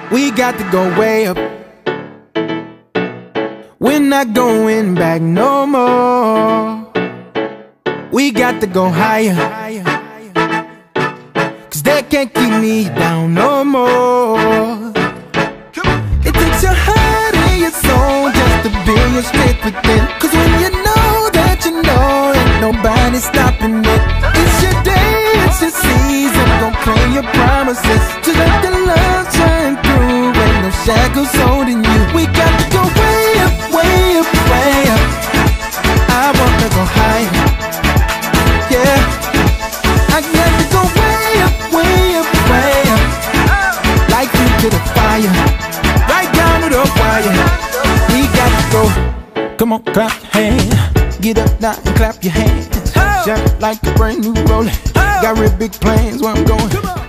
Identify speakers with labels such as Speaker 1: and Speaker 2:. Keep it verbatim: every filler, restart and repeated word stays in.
Speaker 1: We got to go way up. We're not going back no more. We got to go higher, cause they can't keep me down no more. It takes your heart and your soul just to be a straight within. Cause when you know that you know, ain't nobody stopping it. It's your day, it's your season. Don't claim your promises, to let the love shine through. Ain't no shackles holding you. We got to go way up, way up, way up. I wanna go higher, yeah. I got to go way up, way up, way up. Like you to the fire, right down to the wire. We got to go. Come on, clap your hands. Get up now and clap your hands. Shine like a brand new rolling. Got real big plans where I'm going.